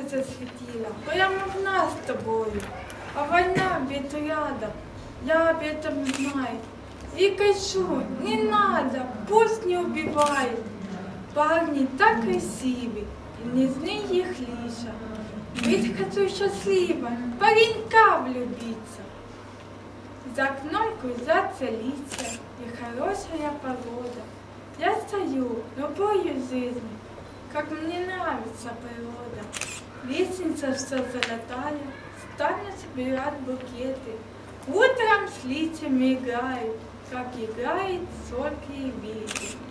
засветило прямо в нас с тобою. А война ведь рядом, я об этом знаю. И кажу, не надо, пусть не убивает. Парни так красивы, и не знаю их лиша. Ведь хочу счастливо, паренька влюбиться. За окном кружатся лица, и хорошая погода. Я стою, любую жизнь, как мне нравится природа. Лестница все золотая, стану собирать букеты. Утром с лицами играют, как играет сольки и ветер.